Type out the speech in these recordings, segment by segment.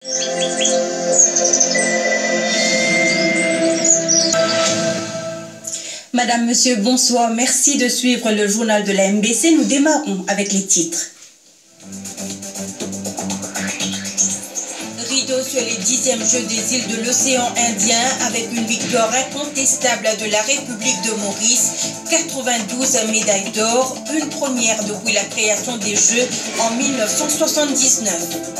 Madame, Monsieur, bonsoir. Merci de suivre le journal de la MBC. Nous démarrons avec les titres. Rideau sur les 10e Jeux des îles de l'océan Indien avec une victoire incontestable de la République de Maurice. 92 médailles d'or, une première depuis la création des Jeux en 1979.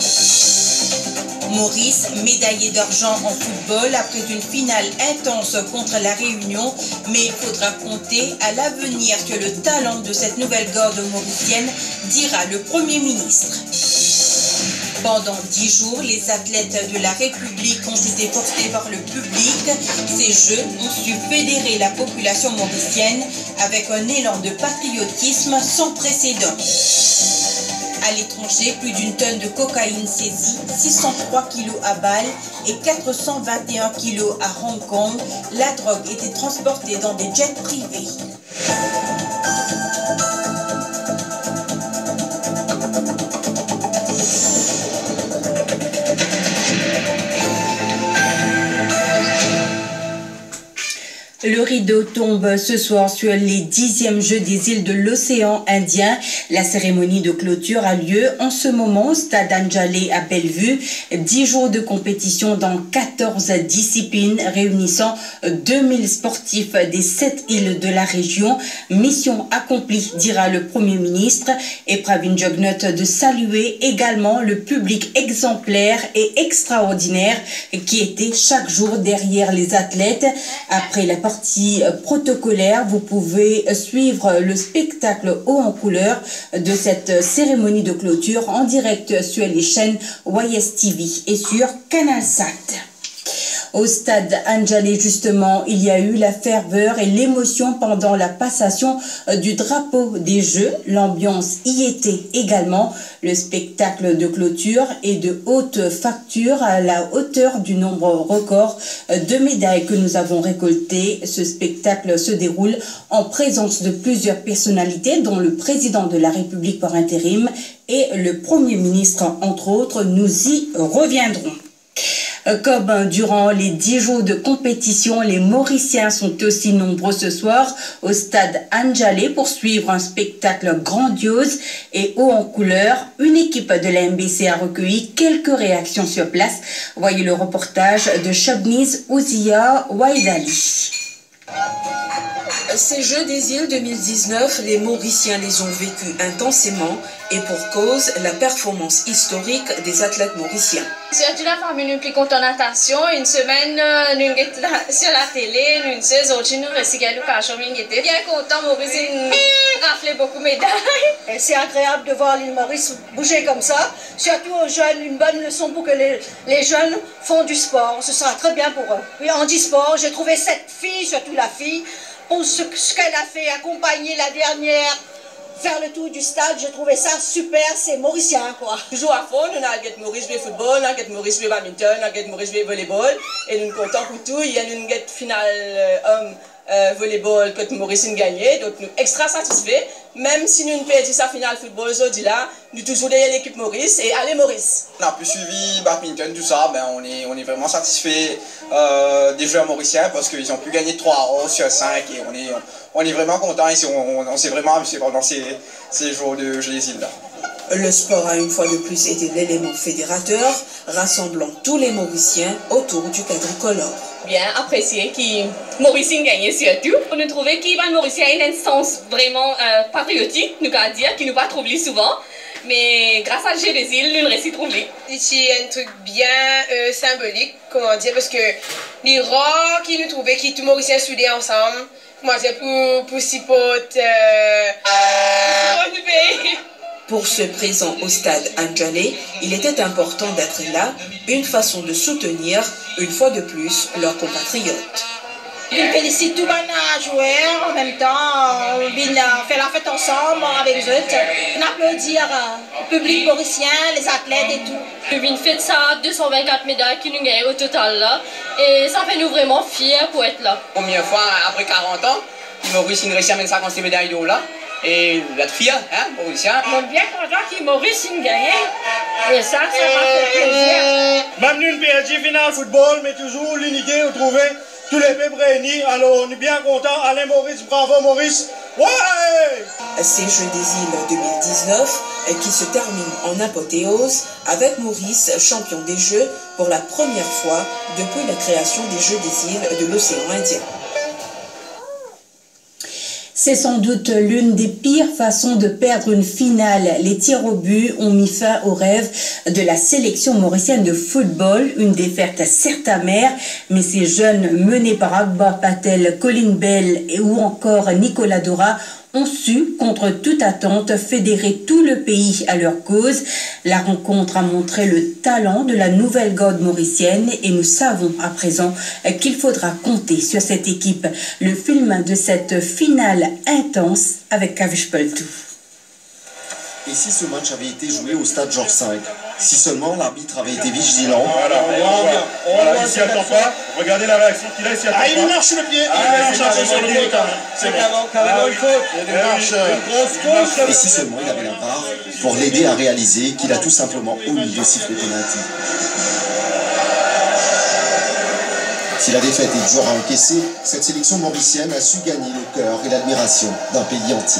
Maurice, médaillé d'argent en football après une finale intense contre la Réunion, mais il faudra compter à l'avenir sur le talent de cette nouvelle garde mauricienne, dira le Premier ministre. Pendant 10 jours, les athlètes de la République ont été portés par le public. Ces Jeux ont su fédérer la population mauricienne avec un élan de patriotisme sans précédent. À l'étranger, plus d'une tonne de cocaïne saisie, 603 kilos à Bâle et 421 kilos à Hong Kong. La drogue était transportée dans des jets privés. Le rideau tombe ce soir sur les 10e Jeux des îles de l'océan Indien. La cérémonie de clôture a lieu en ce moment au stade Anjalay à Bellevue. 10 jours de compétition dans 14 disciplines réunissant 2000 sportifs des 7 îles de la région. Mission accomplie, dira le Premier ministre. Et Pravin Jugnauth de saluer également le public exemplaire et extraordinaire qui était chaque jour derrière les athlètes. Après la partie protocolaire, vous pouvez suivre le spectacle haut en couleur de cette cérémonie de clôture en direct sur les chaînes YSTV et sur Canalsat. Au stade Anjalay, justement, il y a eu la ferveur et l'émotion pendant la passation du drapeau des Jeux. L'ambiance y était également. Le spectacle de clôture est de haute facture à la hauteur du nombre record de médailles que nous avons récoltées. Ce spectacle se déroule en présence de plusieurs personnalités, dont le président de la République par intérim et le Premier ministre, entre autres. Nous y reviendrons. Comme durant les 10 jours de compétition, les Mauriciens sont aussi nombreux ce soir au stade Anjalay pour suivre un spectacle grandiose et haut en couleur. Une équipe de la MBC a recueilli quelques réactions sur place. Voyez le reportage de Chobniz Ouzia Waidali. Ces Jeux des îles 2019, les Mauriciens les ont vécus intensément et pour cause, la performance historique des athlètes mauriciens. Surtout la famille nous plus en natation, une semaine nous sur la télé, nous sommes aujourd'hui nous recyclons par chemin était bien content Maurice raflé beaucoup de médailles. C'est agréable de voir l'île Maurice bouger comme ça, surtout aux jeunes, une bonne leçon pour que les jeunes font du sport, ce sera très bien pour eux. Oui, en e-sport, j'ai trouvé cette fille, surtout la fille, pour ce qu'elle a fait, accompagner la dernière, faire le tour du stade, j'ai trouvé ça super, c'est mauricien quoi. Toujours à fond, nous avons Maurice jouer football, nous avons Maurice jouer badminton, nous avons Maurice jouer volleyball, et nous sommes contents pour tout. Il y a une finale homme volleyball que Maurice a gagné, donc nous sommes extra satisfaits. Même si nous ne perdons sa finale football aujourd'hui là, nous toujours derrière l'équipe Maurice et allez Maurice. On a pu suivi badminton, tout ça, ben on est vraiment satisfait des joueurs mauriciens parce qu'ils ont pu gagner 3-11 sur 5 et on est vraiment content et on s'est vraiment amusé pendant ces jours de Jeux des îles là. Le sport a une fois de plus été l'élément fédérateur, rassemblant tous les Mauriciens autour du quadricolore. Bien apprécié, qui Mauricien gagné surtout. On a trouvé qu'il va Mauricien a une instance vraiment patriotique, nous allons dire, qui nous pas trouvé souvent. Mais grâce à Jeux des îles, nous le réussit trouvé. C'est un truc bien symbolique, comment dire, parce que les rares qui nous trouvaient, qui tout Mauriciens soudés ensemble, comment dire, pour s'y pote, Pour ceux présents au stade Anjalay, il était important d'être là, une façon de soutenir, une fois de plus, leurs compatriotes. Je félicite tous les joueurs en même temps, on fait la fête ensemble avec eux, on applaudit le public mauricien, les athlètes et tout. Nous avons fait ça, 224 médailles qui nous gagnent au total là, et ça fait nous vraiment fiers pour être là. Première fois après 40 ans, Maurice a réussi à mettre 50 médailles d'or là. Et la fière, hein, Mauricien. On est bien content qu'il Maurice gagne. Et ça m'a fait plaisir. dit final football, mais toujours l'unité où trouver tous les peuples réunis. Alors on est bien content. Alain Maurice, bravo Maurice. Ouais! Ces Jeux des îles 2019 qui se terminent en apothéose avec Maurice, champion des Jeux pour la première fois depuis la création des Jeux des îles de l'océan Indien. C'est sans doute l'une des pires façons de perdre une finale. Les tirs au but ont mis fin au rêve de la sélection mauricienne de football. Une défaite certes amère, mais ces jeunes menés par Akbar Patel, Colin Bell ou encore Nicolas Dora ont su, contre toute attente, fédérer tout le pays à leur cause. La rencontre a montré le talent de la nouvelle garde mauricienne et nous savons à présent qu'il faudra compter sur cette équipe. Le film de cette finale intense avec Kavish Peltou. Et si ce match avait été joué au stade Georges V? Si seulement l'arbitre avait été vigilant. Voilà, il s'y attend pas. Regardez la réaction qu'il a, il s'y attend pas. Il marche le pied, il marche un peu sur le pied quand même. C'est carrément une faute. Il y a une grosse faute. Et si seulement il avait la barre pour l'aider à réaliser qu'il a tout simplement omis de siffler penalty. Si la défaite est dure à encaisser, cette sélection mauricienne a su gagner le cœur et l'admiration d'un pays entier.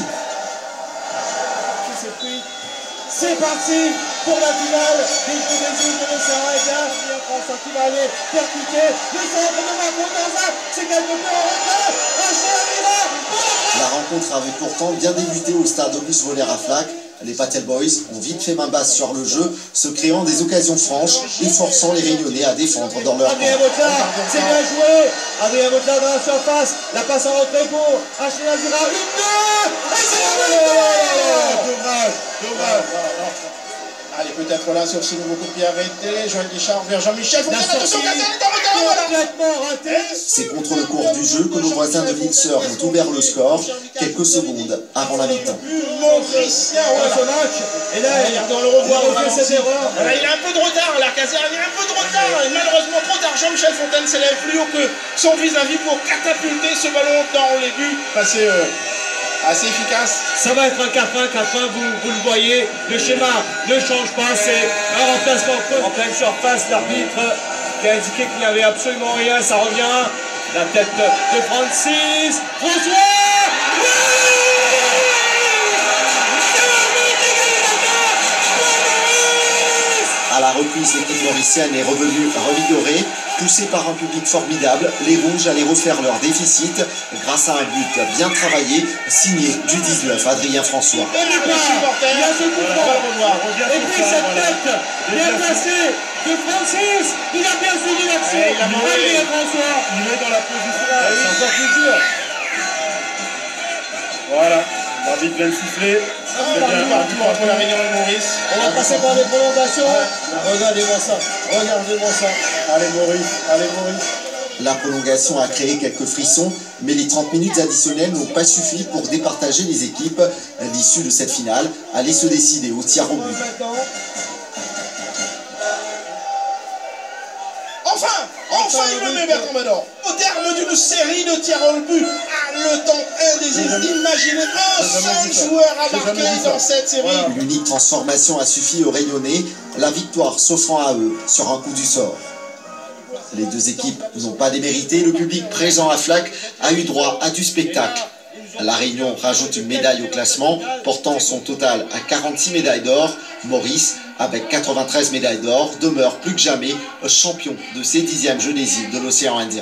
C'est parti pour la finale des Jeux des îles de l'océan Indien. Julien François qui va aller percuter le centre de Marco Tanza. C'est quelque peu en retrait. La rencontre avait pourtant bien débuté au stade Auguste Voller-Aflac. Les Patel Boys ont vite fait main basse sur le jeu, se créant des occasions franches et forçant les Réunionnais à défendre dans leur camp. Adrien Botla, c'est bien joué. Adrien Botla dans la surface. La passe en retrait pour Achille Azura. Une, deux. Et c'est dommage. Allez, peut-être là sur ce nouveau coup de pied arrêté. Joël Guichard vers Jean-Michel. Attention, c'est contre le cours du jeu que nos voisins de Windsor ont ouvert le score quelques secondes avant la mi-temps. Mauricien dans ce match. Et là, on le revoit refait cette erreur. Voilà, il a un peu de retard, l'Arcazère, il a un peu de retard. Et malheureusement, trop tard. Jean-Michel Fontaine s'élève plus haut que son vis-à-vis pour catapulter ce ballon dans les buts. Passé assez efficace. Ça va être un 4-1, vous le voyez. Le schéma ne change pas. C'est un remplacement en pleine surface. L'arbitre qui a indiqué qu'il n'y avait absolument rien. Ça revient. La tête de Francis. François. À la reprise, l'équipe mauricienne est revenue revigorée. Poussée par un public formidable, les Rouges allaient refaire leur déficit grâce à un but bien travaillé, signé du 19, Adrien François. Il y a ce coup franc. Et puis cette tête bien placée de Francis, il a bien suivi l'action. Adrien François. Il est dans la position, c'est encore plus dur. Voilà, l'arbitre vient de siffler. C'est bien partout entre la Réunion et Maurice. On va passer par les prolongations. Regardez-moi ça. Allez Maurice. La prolongation a créé quelques frissons, mais les 30 minutes additionnelles n'ont pas suffi pour départager les équipes. L'issue de cette finale allait se décider au tir au but. Enfin il le met, Bertrand Médor. Au terme d'une série de tirs au but, le temps indésirable d'imaginer un seul joueur à marquer dans cette série. L'unique transformation a suffi aux Réunionnais, la victoire s'offrant à eux sur un coup du sort. Les deux équipes n'ont pas démérité, le public présent à Flac a eu droit à du spectacle. La Réunion rajoute une médaille au classement, portant son total à 46 médailles d'or. Maurice, avec 93 médailles d'or, demeure plus que jamais champion de ces 10e Jeux des îles de l'océan Indien.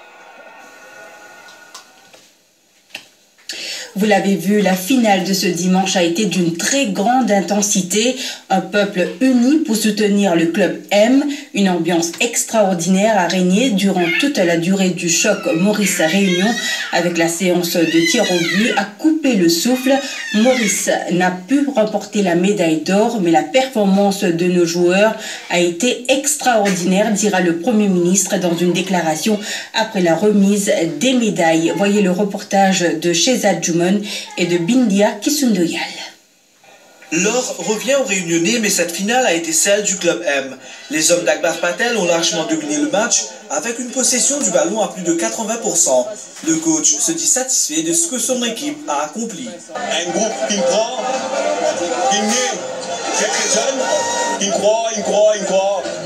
Vous l'avez vu, la finale de ce dimanche a été d'une très grande intensité. Un peuple uni pour soutenir le club M. Une ambiance extraordinaire a régné durant toute la durée du choc Maurice-Réunion. Avec la séance de tir au but a coupé le souffle. Maurice n'a pu remporter la médaille d'or, mais la performance de nos joueurs a été extraordinaire, dira le Premier ministre dans une déclaration après la remise des médailles. Voyez le reportage de Shehzad Jouman et de Bindia Kisundoyal. L'or revient aux Réunionnais, mais cette finale a été celle du club M. Les hommes d'Akbar Patel ont largement dominé le match avec une possession du ballon à plus de 80%. Le coach se dit satisfait de ce que son équipe a accompli. Un groupe qui croit, qui est très jeune, qui croit.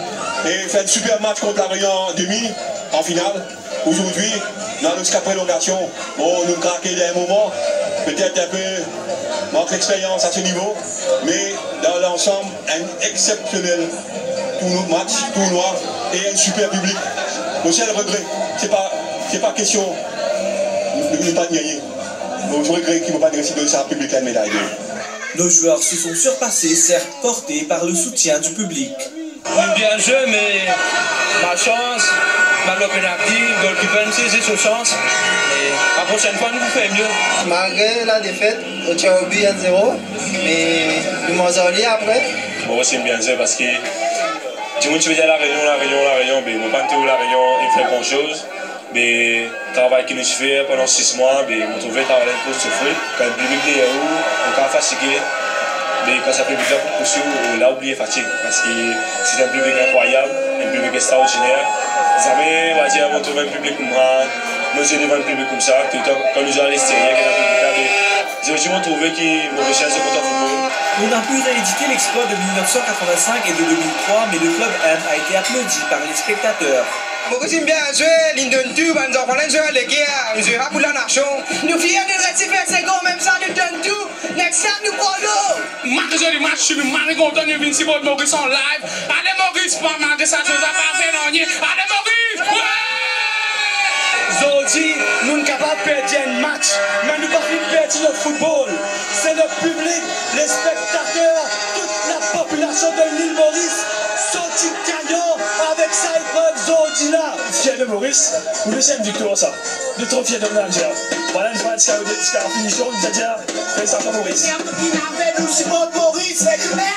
et fait un super match contre la Réunion en demi, en finale. Aujourd'hui, dans jusqu'à prolongation, bon, nous craquons d'un moment, peut-être un peu manque d'expérience à ce niveau, mais dans l'ensemble, un exceptionnel tournoi et un super public. Mon seul regret, c'est pas question de ne pas gagner. Je regrette qu'ils ne m'ont pas réussi de ça à public la médaille. Nos joueurs se sont surpassés, certes portés par le soutien du public. On bien joué, mais ma chance, mal au penalty, goalkeeper c'est son chance. Et la prochaine fois, nous vous ferons mieux. Malgré la défaite, on tient au but 1-0, mais nous m'en allons après. Bon, c'est bien joué parce que du coup, tu veux dire la Réunion, mais mon pantéo, la Réunion, il fait grand chose. Mais le travail que nous faisons pendant 6 mois, on trouve le travail pour souffrir. Quand le public est où, on est fatigué. Mais quand ça fait plusieurs coups, on a oublié fatigue. Parce que c'est un public incroyable, un public extraordinaire. Jamais, on va dire, on trouve un public comme moi, nous sommes devant un public comme ça. Quand nous allons à l'extérieur, il y a un public là, j'ai aussi trouvé que Mauricien se compte en football. On a pu rééditer l'exploit de 1985 et de 2003, mais le club M a été applaudi par les spectateurs. Beaucoup de bien joué, Lindon Tube, nous avons joué à l'équipe, nous jouons pour la nation. Nous fiers de réciter 5 ans, même sans Lindon Tube. Next time, nous parlons. Malgré le match, je suis mal content de venir pour Maurice en live. Allez, Maurice, pas malgré ça, je ne vais pas faire rien. Allez, Maurice! Aujourd'hui, nous ne sommes pas perdre un match, mais nous ne pouvons pas perdre notre football. C'est notre public, les spectateurs, toute la population de l'île Maurice, sorti gagnant avec sa épreuve aujourd'hui là. Fier de Maurice, pour le deuxième victoire ça. De trop fier de manager. Voilà une fois jusqu'à la finition, nous a dit, fais ça pour Maurice. Nous supportons Maurice, mais allez Maurice!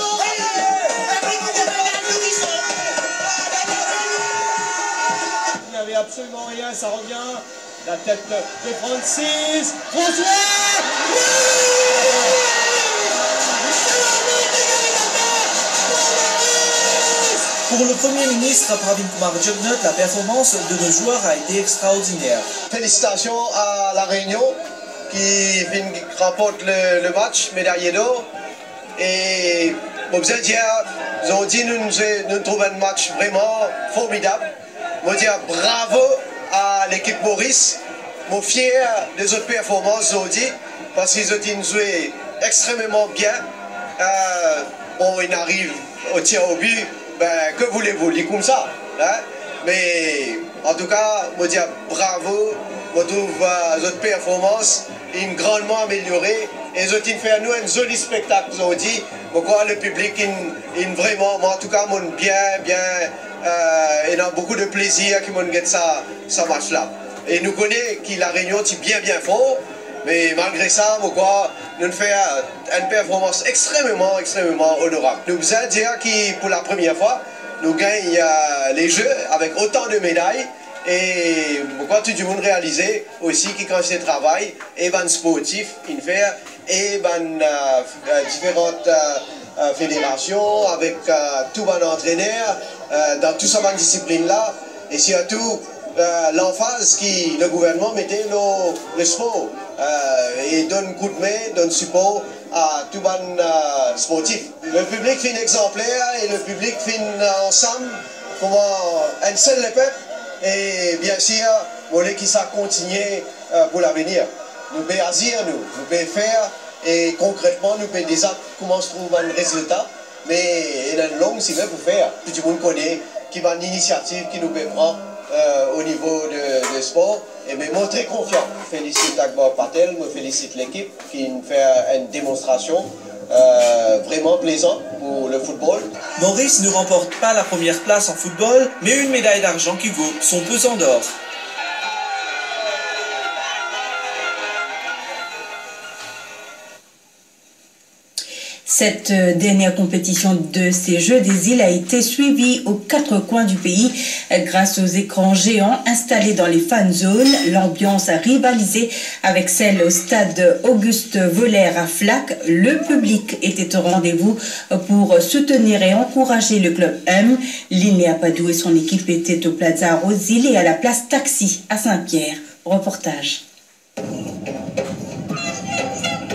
Il n'y avait absolument rien, ça revient. La tête de Francis. François! Pour le Premier ministre Pravin Kumar Jugnauth, la performance de nos joueurs a été extraordinaire. Félicitations à la Réunion qui remporte le match, médaillé d'or. Et bon, vous dire, aujourd'hui nous trouvons un match vraiment formidable. Je veux dire bravo à l'équipe Maurice. Je suis fier des autres performances aujourd'hui parce qu'ils ont joué extrêmement bien. Bon, ils arrivent au tir au but, ben, que voulez-vous, il comme ça. Hein? Mais en tout cas, je veux dire bravo. Je trouve les autres performances sont grandement améliorées. Et ils ont fait à nous un joli spectacle aujourd'hui. Pourquoi le public est vraiment, moi en tout cas, il a beaucoup de plaisir qui m'ont gagné ça match-là. Et nous connaissons que la Réunion est bien fort, mais malgré ça, pourquoi nous faisons une performance extrêmement honorable. Nous vous dire que pour la première fois, nous gagnons les Jeux avec autant de médailles. Et pourquoi tout le monde réaliser aussi que quand c'est travail, et ben sportif, il fait, et ben différentes fédérations avec tout bon entraîneur dans toute cette discipline là, et surtout l'emphase que le gouvernement mettait le sport et donne coup de main, donne support à tout bon sportif. Le public fait exemplaire et le public fait ensemble comment un seul le peuple. Et bien sûr, on voulait que ça continue pour l'avenir. Nous pouvons agir, nous pouvons faire, et concrètement, nous pouvons déjà comment se trouve un résultat, mais il y a une longue cycle pour faire. Tout le monde connaît qui va une initiative qui nous peut prendre au niveau de sport, et me montrer confiance. Je félicite Akbar Patel, je félicite l'équipe qui fait une démonstration vraiment plaisant pour le football. Maurice ne remporte pas la première place en football, mais une médaille d'argent qui vaut son pesant d'or. Cette dernière compétition de ces Jeux des îles a été suivie aux 4 coins du pays grâce aux écrans géants installés dans les fan zones. L'ambiance a rivalisé avec celle au stade Auguste Voller à Flac. Le public était au rendez-vous pour soutenir et encourager le club M. Linéa Padou et son équipe étaient au Plaza Rosile et à la place Taxi à Saint-Pierre. Reportage.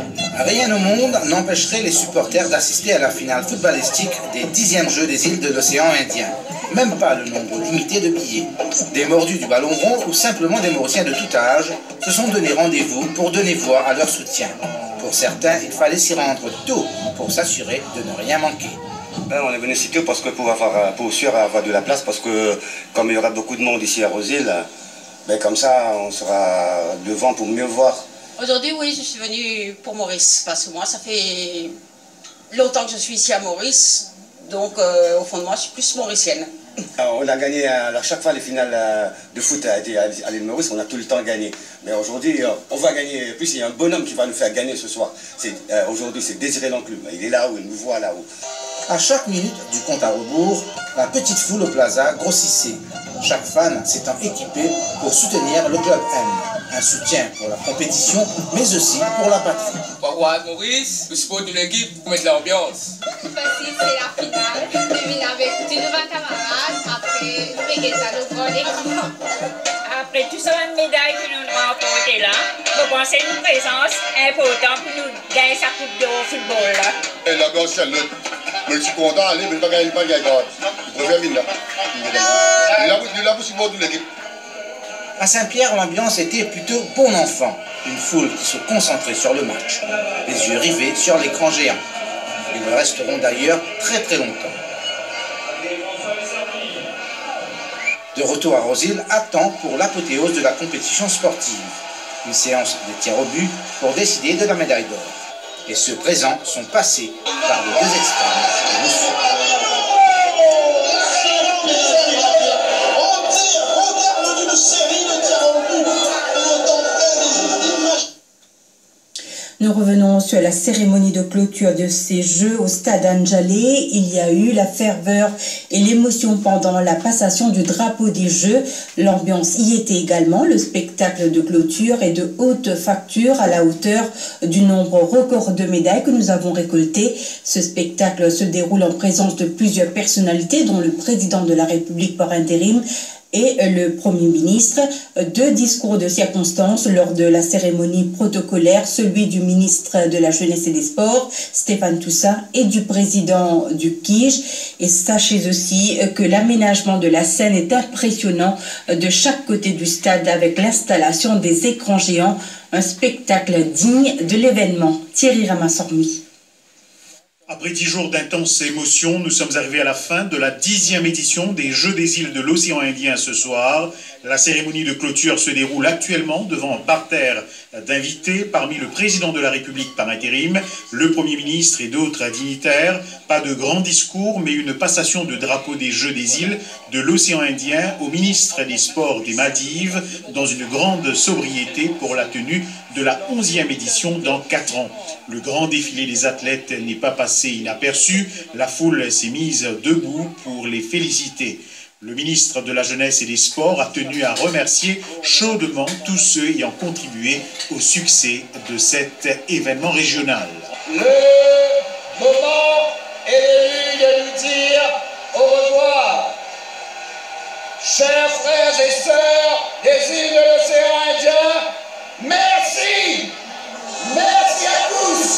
Rien au monde n'empêcherait les supporters d'assister à la finale footballistique des 10e Jeux des îles de l'océan Indien. Même pas le nombre limité de billets. Des mordus du ballon rond ou simplement des Mauriciens de tout âge se sont donné rendez-vous pour donner voix à leur soutien. Pour certains, il fallait s'y rendre tôt pour s'assurer de ne rien manquer. On est venu si tôt parce que pour sûr avoir de la place, parce que comme il y aura beaucoup de monde ici à Rosille, comme ça on sera devant pour mieux voir. Aujourd'hui, oui, je suis venue pour Maurice, parce que moi, ça fait longtemps que je suis ici à Maurice, donc au fond de moi, je suis plus mauricienne. Alors, on a gagné, alors chaque fois les finales de foot à l'île Maurice, on a tout le temps gagné. Mais aujourd'hui, on va gagner. En plus, il y a un bonhomme qui va nous faire gagner ce soir. Aujourd'hui, c'est Désiré L'Enclume. Il est là-haut, il nous voit là-haut. À chaque minute du compte à rebours, la petite foule au plaza grossissait. Chaque fan s'étant équipé pour soutenir le club M. Un soutien pour la compétition, mais aussi pour la patrie. Pourquoi Maurice, le support d'une équipe pour mettre l'ambiance. C'est la finale. Je viens avec tous nos camarades. Après, je vais nous prendre l'équipe. Après tout ça, une médaille que nous avons apportée là, je pense que c'est une présence importante pour nous gagner sa coupe de football là. Et la gosse, elle je suis content d'aller, mais je ne vais pas gagner. Je préfère venir là. Il est là pour supporter l'équipe. À Saint-Pierre, l'ambiance était plutôt bon enfant. Une foule qui se concentrait sur le match, les yeux rivés sur l'écran géant. Ils le resteront d'ailleurs très longtemps. De retour à Rosille, à temps pour l'apothéose de la compétition sportive. Une séance de tirs au but pour décider de la médaille d'or. Et ceux présents sont passés par les deux extrêmes de l'issue. Nous revenons sur la cérémonie de clôture de ces Jeux au stade Andjalé. Il y a eu la ferveur et l'émotion pendant la passation du drapeau des Jeux. L'ambiance y était également. Le spectacle de clôture est de haute facture à la hauteur du nombre record de médailles que nous avons récoltées. Ce spectacle se déroule en présence de plusieurs personnalités, dont le président de la République par intérim et le Premier ministre. Deux discours de circonstance lors de la cérémonie protocolaire, celui du ministre de la Jeunesse et des Sports, Stéphane Toussaint, et du président du KIJ. Et sachez aussi que l'aménagement de la scène est impressionnant de chaque côté du stade avec l'installation des écrans géants, un spectacle digne de l'événement. Thierry Ramassormi. Après 10 jours d'intenses émotions, nous sommes arrivés à la fin de la 10e édition des Jeux des îles de l'océan Indien ce soir. La cérémonie de clôture se déroule actuellement devant un parterre d'invités parmi le président de la République par intérim, le Premier ministre et d'autres dignitaires. Pas de grand discours, mais une passation de drapeau des Jeux des îles de l'océan Indien au ministre des Sports des Maldives dans une grande sobriété pour la tenue de la 11e édition dans 4 ans. Le grand défilé des athlètes n'est pas passé inaperçu. La foule s'est mise debout pour les féliciter. Le ministre de la Jeunesse et des Sports a tenu à remercier chaudement tous ceux ayant contribué au succès de cet événement régional. Le moment est venu de nous dire au revoir. Chers frères et sœurs des îles de l'océan Indien, merci! Merci à tous!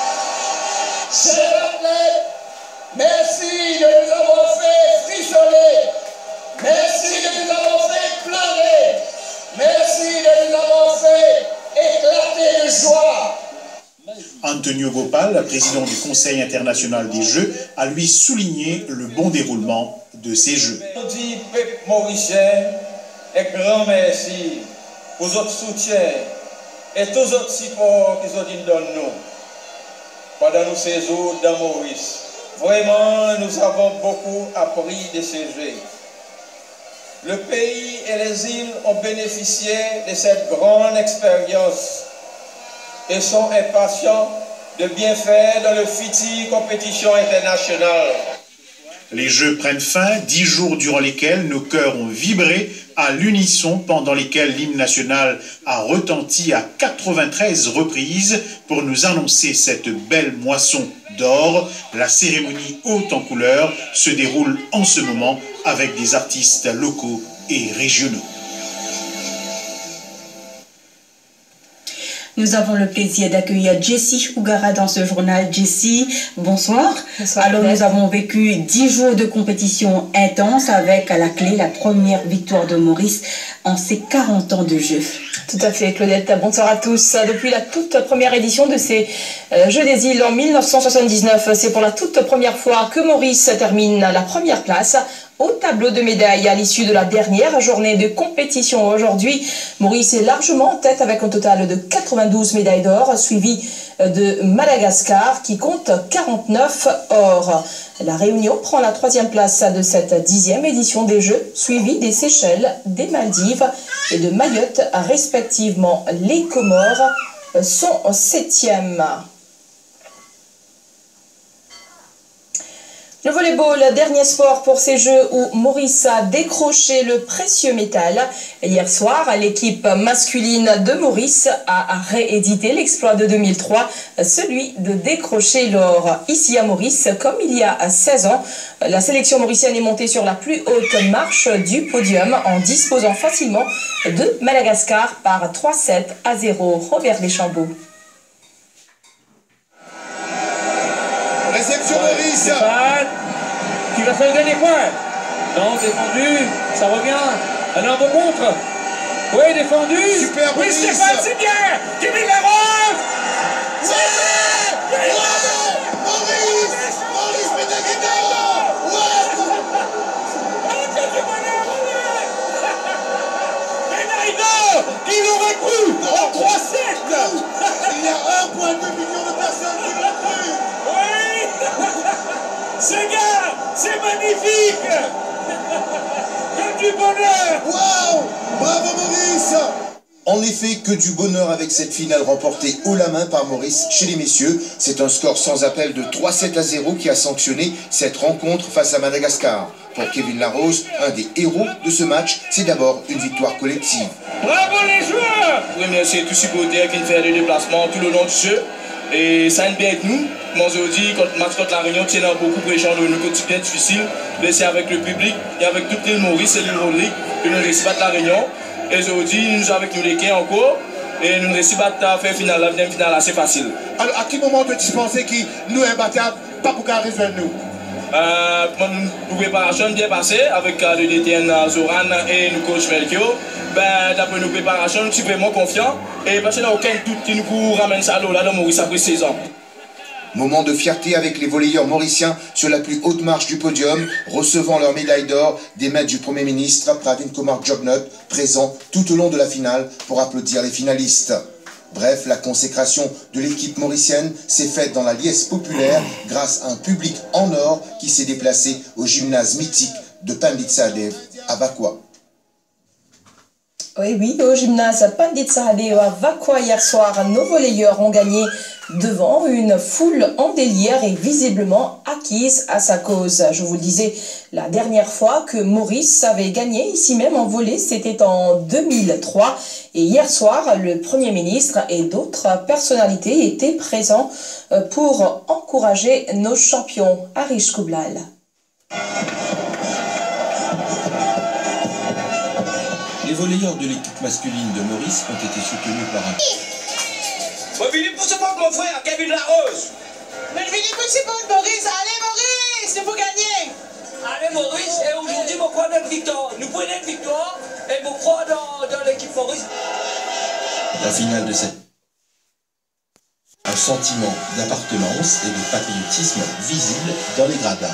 Chers athlètes, merci de nous avoir fait frissonner! Merci de nous avoir fait pleurer! Merci de nous avoir fait éclater de joie! Antonio Gopal, président du Conseil international des Jeux, a lui souligné le bon déroulement de ces Jeux. Je dis, peuple mauricien, un grand merci pour votre soutien et tous les autres supports qu'ils ont donné nous pendant nos séjours dans Maurice. Vraiment, nous avons beaucoup appris de ces Jeux. Le pays et les îles ont bénéficié de cette grande expérience et sont impatients de bien faire dans le futur compétition internationale. Les Jeux prennent fin, 10 jours durant lesquels nos cœurs ont vibré à l'unisson, pendant lesquels l'hymne national a retenti à 93 reprises pour nous annoncer cette belle moisson d'or. La cérémonie haute en couleurs se déroule en ce moment avec des artistes locaux et régionaux. Nous avons le plaisir d'accueillir Jessie Ougara dans ce journal. Jessie, bonsoir. Bonsoir. Alors nous avons vécu 10 jours de compétition intense avec à la clé la première victoire de Maurice en ses 40 ans de jeu. Tout à fait, Claudette. Bonsoir à tous. Depuis la toute première édition de ces Jeux des îles en 1979, c'est pour la toute première fois que Maurice termine la première place au tableau de médailles à l'issue de la dernière journée de compétition. Aujourd'hui, Maurice est largement en tête avec un total de 92 médailles d'or, suivi de Madagascar qui compte 49 or. La Réunion prend la 3e place de cette 10e édition des Jeux, suivie des Seychelles, des Maldives et de Mayotte, respectivement. Les Comores sont 7e. Le volleyball, dernier sport pour ces Jeux où Maurice a décroché le précieux métal. Hier soir, l'équipe masculine de Maurice a réédité l'exploit de 2003, celui de décrocher l'or. Ici à Maurice, comme il y a 16 ans, la sélection mauricienne est montée sur la plus haute marche du podium en disposant facilement de Madagascar par 3-7-0. Robert Deschambault. Réception Maurice. Stéphane, qui va faire le dernier point. Non, défendu, ça revient. Un ordre montre. Oui, défendu. Super oui, Maurice. Stéphane, c'est bien. Qui met la rose. Maurice Médagueda. Médaille d'or. Qui l'aurait cru en 3-7. Il y a 1,2 million de personnes qui l'ont cru. Ce gars, c'est magnifique. Que du bonheur. Waouh. Bravo Maurice. En effet, que du bonheur avec cette finale remportée haut la main par Maurice chez les messieurs. C'est un score sans appel de 3-7-0 qui a sanctionné cette rencontre face à Madagascar. Pour Kevin Larose, un des héros de ce match, c'est d'abord une victoire collective. Bravo les joueurs. Oui, mais c'est tout supporter qui fait des déplacements tout le long du jeu. Et ça aide bien avec nous. Comme je dis, quand le match contre la Réunion, c'est beaucoup pour échanger nos quotidiens difficiles. Mais c'est avec le public et avec toute l'île Maurice et l'île Rodrigue que nous réussissons à la Réunion. Et je dis, nous avec nous les quais encore. Et nous réussissons à faire finale, la deuxième finale assez facile. Alors, à quel moment tu pensais que nous imbattables, pas pour qu'à résoudre nous? Pour préparation bien passée avec le DTN Zoran et le coach Melchior. D'après nos préparations, nous sommes vraiment confiants. Et parce qu'il n'y a aucun doute qui nous ramène ça là dans Maurice après 16 ans. Moment de fierté avec les volleyeurs mauriciens sur la plus haute marche du podium, recevant leur médaille d'or des mains du Premier ministre Pravin Kumar Jugnauth, présent tout au long de la finale pour applaudir les finalistes. Bref, la consécration de l'équipe mauricienne s'est faite dans la liesse populaire grâce à un public en or qui s'est déplacé au gymnase mythique de Pandit Sahadev à Vakwa. Oui, au gymnase Pandit Sahadev à Vakwa hier soir, nos volleyeurs ont gagné devant une foule en délire et visiblement acquise à sa cause. Je vous le disais, la dernière fois que Maurice avait gagné ici même en volley, c'était en 2003. Et hier soir, le Premier ministre et d'autres personnalités étaient présents pour encourager nos champions. Harish Kublal. Les volleyeurs de l'équipe masculine de Maurice ont été soutenus par un... Philippe, pour supporter mon frère, Kevin Larose. Mais Philippe, pour supporter Maurice. Allez Maurice, nous pouvons gagner. Allez Maurice, et aujourd'hui, nous prenons une victoire. Nous prenons une victoire et nous prenons dans l'équipe Maurice. La finale de cette... Un sentiment d'appartenance et de patriotisme visible dans les gradins.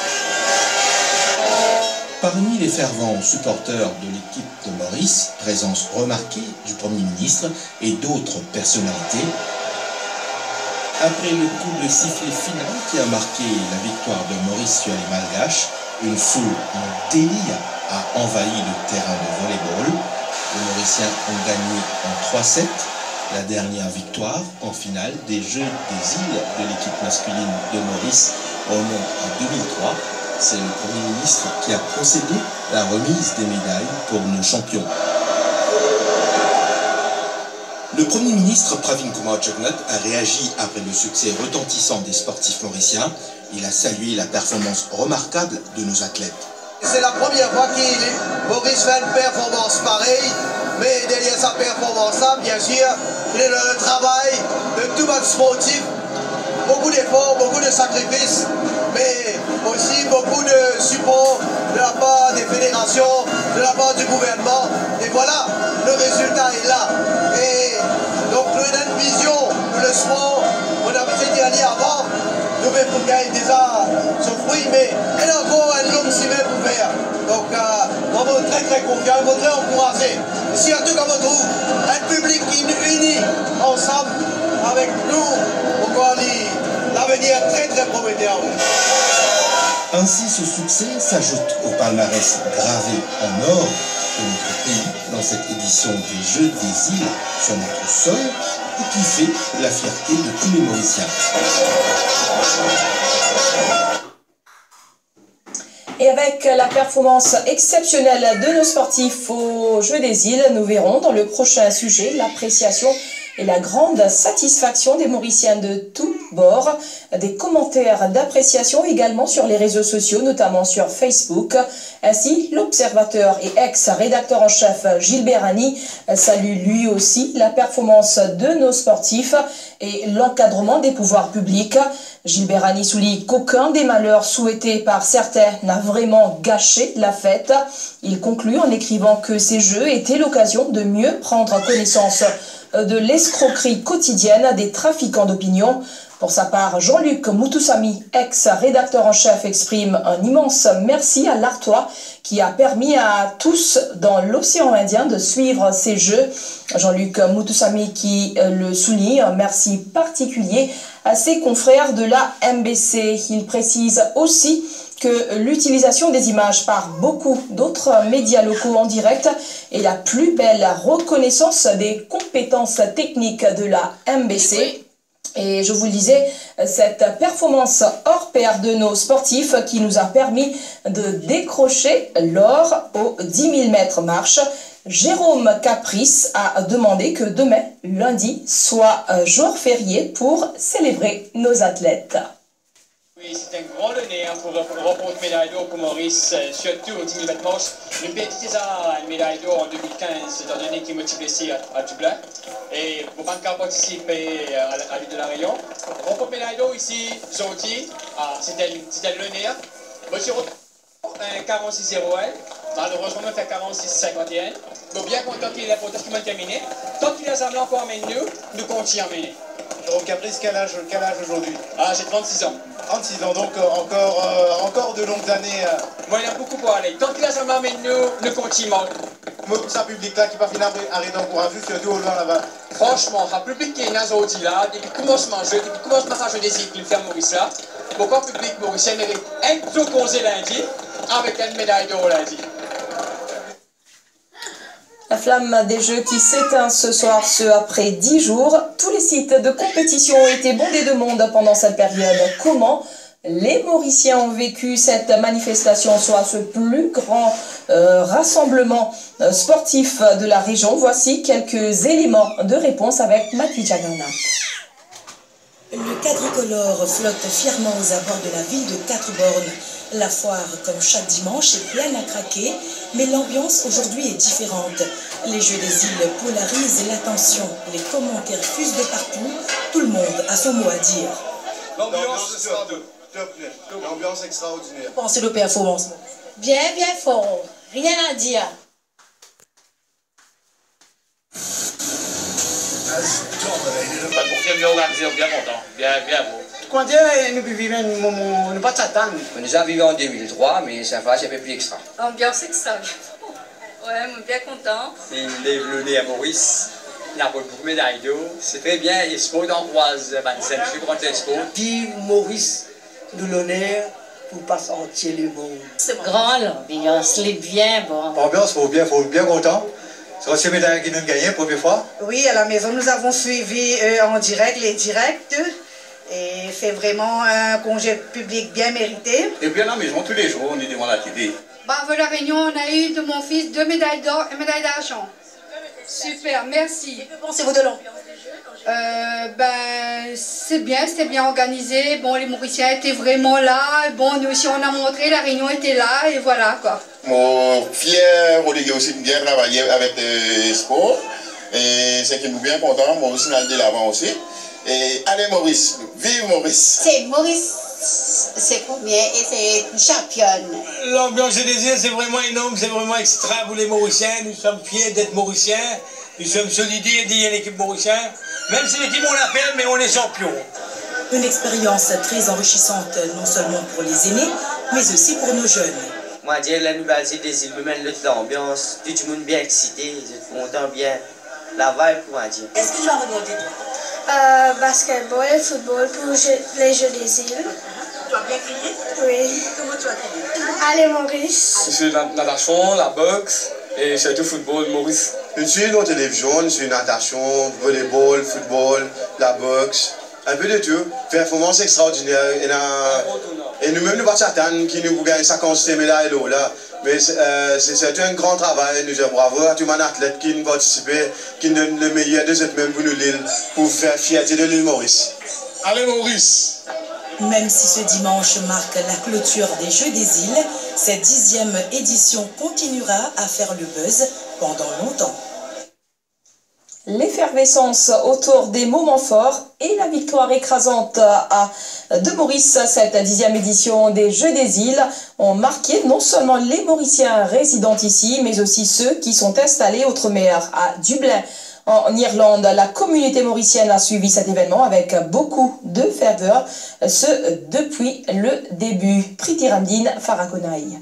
Parmi les fervents supporters de l'équipe de Maurice, présence remarquée du Premier ministre et d'autres personnalités, après le coup de sifflet final qui a marqué la victoire de Maurice sur les Malgaches, une foule en délire a envahi le terrain de volleyball. Les Mauriciens ont gagné en 3-7 la dernière victoire en finale des Jeux des îles de l'équipe masculine de Maurice remonte à 2003. C'est le Premier ministre qui a procédé à la remise des médailles pour nos champions. Le Premier ministre Pravin Kumar Jugnauth a réagi après le succès retentissant des sportifs mauriciens. Il a salué la performance remarquable de nos athlètes. C'est la première fois que Maurice fait une performance pareille, mais derrière sa performance-là, bien sûr, il est dans le travail de tout le sportif, beaucoup d'efforts, beaucoup de sacrifices, mais aussi beaucoup de support de la part des fédérations, de la part du gouvernement, et voilà, le résultat est là. Et donc, nous avons une vision de le sport, on avait dit avant, nous devons gagner déjà ce fruit, mais il y a encore un long semaine pour faire. Donc, on est très très confiant, on est très encouragé. Et surtout, comme on trouve un public qui nous unit ensemble avec nous, pour voir l'avenir très très prometteur. Ainsi, ce succès s'ajoute au palmarès gravé en or de notre pays dans cette édition des Jeux des îles sur notre sol et qui fait la fierté de tous les Mauriciens. Et avec la performance exceptionnelle de nos sportifs aux Jeux des îles, nous verrons dans le prochain sujet l'appréciation et la grande satisfaction des Mauriciens de tous bords. Des commentaires d'appréciation également sur les réseaux sociaux, notamment sur Facebook. Ainsi, l'observateur et ex-rédacteur en chef Gilles Bérani salue lui aussi la performance de nos sportifs et l'encadrement des pouvoirs publics. Gilles Bérani souligne qu'aucun des malheurs souhaités par certains n'a vraiment gâché la fête. Il conclut en écrivant que ces jeux étaient l'occasion de mieux prendre connaissance de l'escroquerie quotidienne des trafiquants d'opinion. Pour sa part, Jean-Luc Moutoussamy, ex-rédacteur en chef, exprime un immense merci à l'Artois qui a permis à tous dans l'océan Indien de suivre ces jeux. Jean-Luc Moutoussamy qui le souligne, un merci particulier à ses confrères de la MBC. Il précise aussi que l'utilisation des images par beaucoup d'autres médias locaux en direct est la plus belle reconnaissance des compétences techniques de la MBC. Et je vous le disais, cette performance hors pair de nos sportifs qui nous a permis de décrocher l'or aux 10 000 mètres marche. Jérôme Caprice a demandé que demain, lundi, soit jour férié pour célébrer nos athlètes. Oui, c'est un grand honneur pour remporter une médaille d'or pour Maurice, surtout au 10 000 mètres marche. Nous avons déjà une médaille d'or en 2015, étant donné qu'il m'a blessé à Dublin. Et pour pas participer à l'île de la Réunion. Remporter une médaille d'or ici, aujourd'hui, c'était l'honneur. Moi, je suis un 46-01. Malheureusement, on fait 46-51. Donc, bien content qu'il ait pratiquement terminé. Tant qu'il a amené encore avec nous continuons à mener. Jérôme Caprice, quel âge aujourd'hui? J'ai 36 ans. 36 ans, donc encore de longues années. Moi, il y a beaucoup pour aller. Tant qu'il a amené avec nous continuons. Moi, tout ça public là qui va finir arrêter d'encourager, surtout au loin là-bas. Franchement, le public qui est aujourd'hui là, depuis le commencement de jeu, depuis le commencement de jeu des équipes, il fait Maurice là. Pourquoi le public mauricien mérite un peu causé lundi avec une médaille d'or lundi? La flamme des Jeux qui s'éteint ce soir, après 10 jours. Tous les sites de compétition ont été bondés de monde pendant cette période. Comment les Mauriciens ont vécu cette manifestation, soit ce plus grand rassemblement sportif de la région? Voici quelques éléments de réponse avec Mathieu Jagana. Le quadricolore flotte fièrement aux abords de la ville de Quatre-Bornes. La foire, comme chaque dimanche, est pleine à craquer, mais l'ambiance aujourd'hui est différente. Les Jeux des îles polarisent l'attention, les commentaires fusent de partout, tout le monde a son mot à dire. L'ambiance sera l'ambiance extraordinaire. Pensez aux performances. Bien fort, rien à dire. Pour faire mieux organisé, bien content, bien beau. Quand nous vivons un moment, nous pas s'attendre. On nous a vécu en 2003, mais ça va, c'est un peu plus extra. Ambiance extra. Ouais, bien content. Il lève le nez à Maurice. Il a beaucoup de médailles d'or. C'est très bien. Expo d'Ambroise Vansen, je suis grand expo. Puis Maurice nous l'honneur pour pas sentir le monde. C'est grand l'ambiance, les bien bon. L'ambiance, faut bien content. C'est aussi médaille qui nous gagnait première fois. Oui, à la maison, nous avons suivi en direct les directs. Et fait vraiment un congé public bien mérité. Et puis à la maison, tous les jours, on est devant la télé. À la Réunion, on a eu de mon fils 2 médailles d'or et 1 médaille d'argent. Super, merci. Que pensez-vous de l'ambiance des Jeux? C'était bien organisé. Bon, les Mauriciens étaient vraiment là. Bon, nous aussi, on a montré, la réunion était là, et voilà, quoi. Mon fier, on a aussi bien travaillé avec le sport. Et c'est qui nous bien content. Maurice n'a de l'avant aussi. Et allez, Maurice, vive Maurice. C'est Maurice. C'est combien et c'est championne. L'ambiance des îles, c'est vraiment énorme, c'est vraiment extra pour les Mauriciens. Nous sommes fiers d'être Mauriciens. Nous sommes solidaires d'y l'équipe mauricienne. Même si l'équipe on l'appelle, mais on est champion. Une expérience très enrichissante, non seulement pour les aînés, mais aussi pour nos jeunes. Moi, je dis la nouvelle île des îles, même l'ambiance, tout le monde bien excité, content bien. La vibe, pour moi dire. Qu'est-ce que tu as regardé toi? Basketball et football pour les Jeux des îles. Tu as bien crié? Oui. Comment tu as crié? Allez Maurice. Je suis la natation, la boxe et surtout football, Maurice. Je suis dans la télévision, je suis natation, volleyball, football, la boxe, un peu de tout. Performance extraordinaire. Et nous-mêmes, nous battons qui nous gagnent 50 médailles là. Mais c'est un grand travail. Nous avons bravo à tous les athlètes qui nous participent, qui nous donnent le meilleur de cette même pour nous l'île, pour faire fierté de l'île Maurice. Allez Maurice! Même si ce dimanche marque la clôture des Jeux des îles, cette 10e édition continuera à faire le buzz pendant longtemps. L'effervescence autour des moments forts et la victoire écrasante de Maurice, cette 10e édition des Jeux des îles, ont marqué non seulement les Mauriciens résidant ici, mais aussi ceux qui sont installés outre-mer à Dublin. En Irlande, la communauté mauricienne a suivi cet événement avec beaucoup de ferveur, ce depuis le début. Priti Ramdin, Farakonaï.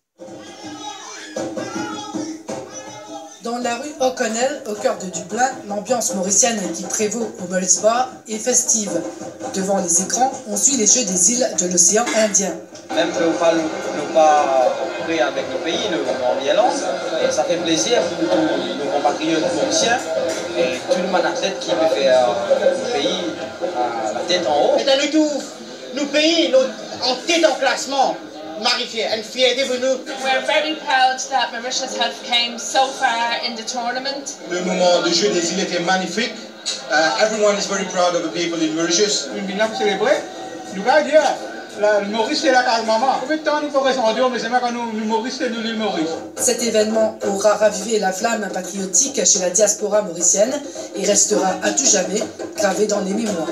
Dans la rue O'Connell, au cœur de Dublin, l'ambiance mauricienne qui prévaut au Mullis Bar est festive. Devant les écrans, on suit les Jeux des îles de l'océan Indien. Même que nous pas pris avec nos pays, nous en Irlande, et ça fait plaisir pour tous nos compatriotes mauriciens et tout le monde athlète qui peut faire le pays la tête en haut. Et dans le tout, nos pays en tête en classement. Magnifique, and fierté pour nous. We're very proud that Mauritius have came so far in the tournament. Le moment de jeu des îles était magnifique. Everyone is very proud of the people in Mauritius. Nous venons célébrer. Nous allons dire, le Maurice c'est la case maman. Combien de temps nous pourrions s'en dire, mais c'est pas quand nous Maurice c'est nous l'île Maurice. Cet événement aura ravivé la flamme patriotique chez la diaspora mauricienne et restera à tout jamais gravé dans les mémoires.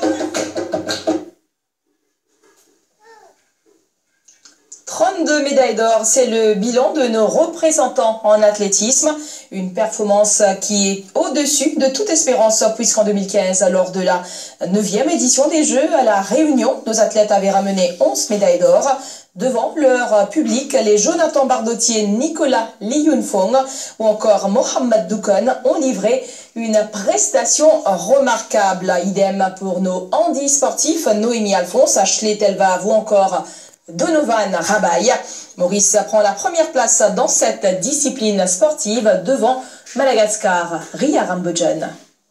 32 médailles d'or, c'est le bilan de nos représentants en athlétisme. Une performance qui est au-dessus de toute espérance, puisqu'en 2015, lors de la 9e édition des Jeux à La Réunion, nos athlètes avaient ramené 11 médailles d'or. Devant leur public, les Jonathan Bardottier, Nicolas Liyunfong ou encore Mohamed Doukan ont livré une prestation remarquable. Idem pour nos handisportifs, Noémie Alphonse, Ashley Telva ou encore Donovan Rabaille. Maurice prend la première place dans cette discipline sportive devant Madagascar, Ria Rambodjan.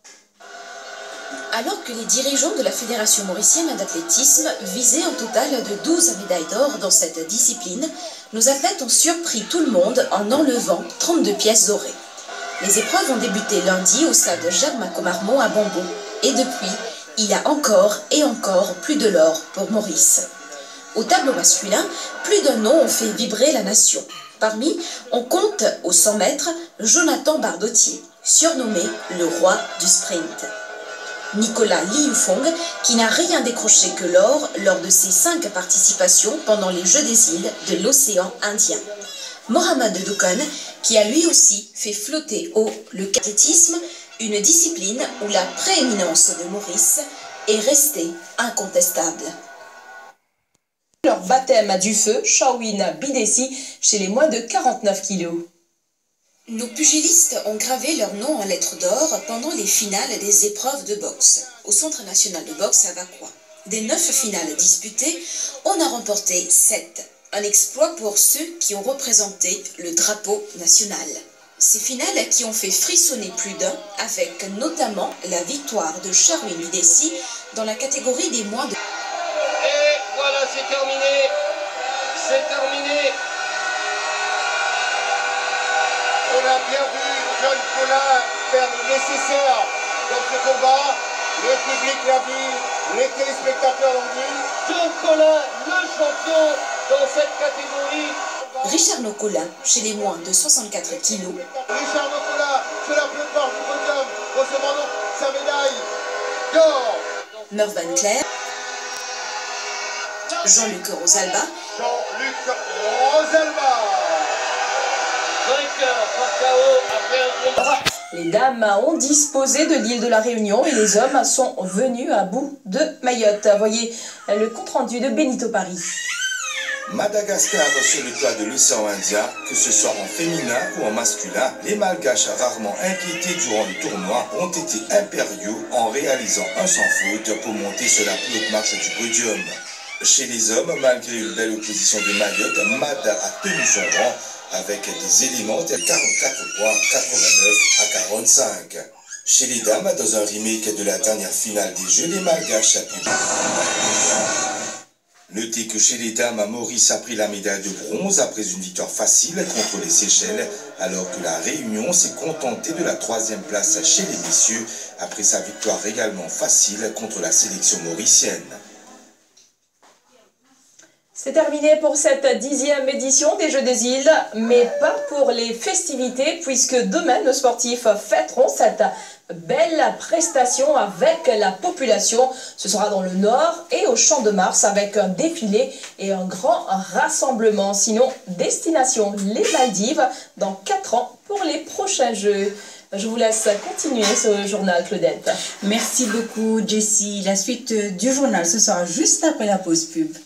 Alors que les dirigeants de la Fédération mauricienne d'athlétisme visaient un total de 12 médailles d'or dans cette discipline, nos athlètes ont surpris tout le monde en enlevant 32 pièces dorées. Les épreuves ont débuté lundi au stade Jacques-Macomarmont à Bombo et depuis, il y a encore et encore plus de l'or pour Maurice. Au tableau masculin, plus d'un nom ont fait vibrer la nation. Parmi, on compte aux 100 mètres Jonathan Bardottier, surnommé le roi du sprint. Nicolas Liyunfong, qui n'a rien décroché que l'or lors de ses 5 participations pendant les Jeux des îles de l'océan Indien. Mohamed Doukan, qui a lui aussi fait flotter haut le athlétisme, une discipline où la prééminence de Maurice est restée incontestable. Leur baptême du feu, Shawin Bidessi, chez les moins de 49 kilos. Nos pugilistes ont gravé leur nom en lettres d'or pendant les finales des épreuves de boxe, au Centre national de boxe à Vacquois. Des 9 finales disputées, on a remporté 7. Un exploit pour ceux qui ont représenté le drapeau national. Ces finales qui ont fait frissonner plus d'un, avec notamment la victoire de Shawin Bidessi dans la catégorie des moins de... Et voilà, c'est terminé. C'est terminé. On a bien vu John Colin faire le nécessaire dans ce combat. Le public l'a dit, les téléspectateurs l'ont dit. John Colin, le champion dans cette catégorie. Richard Nocolin, chez les moins de 64 kilos. Richard Nocolin, sur la plupart du podium, recevant donc sa médaille d'or. Mervan Claire. Jean-Luc Rosalba. Jean-Luc Rosalba. Vainqueur par KO après un combat. Les dames ont disposé de l'île de la Réunion et les hommes sont venus à bout de Mayotte. Voyez le compte-rendu de Benito Paris. Madagascar sur le toit de l'océan Indien, que ce soit en féminin ou en masculin, les Malgaches rarement inquiétés durant le tournoi ont été impériaux en réalisant un sans faute pour monter sur la plus haute marche du podium. Chez les hommes, malgré une belle opposition de Mayotte, Mada a tenu son rang avec des éléments de 44 points, 89 à 45. Chez les dames, dans un remake de la dernière finale des Jeux, les Malgaches appuient. Notez que chez les dames, Maurice a pris la médaille de bronze après une victoire facile contre les Seychelles, alors que la Réunion s'est contentée de la 3e place chez les messieurs, après sa victoire également facile contre la sélection mauricienne. C'est terminé pour cette 10e édition des Jeux des Îles, mais pas pour les festivités, puisque demain, nos sportifs fêteront cette belle prestation avec la population. Ce sera dans le Nord et au Champ de Mars avec un défilé et un grand rassemblement. Sinon, destination les Maldives dans 4 ans pour les prochains Jeux. Je vous laisse continuer ce journal, Claudette. Merci beaucoup, Jessie. La suite du journal, ce sera juste après la pause pub.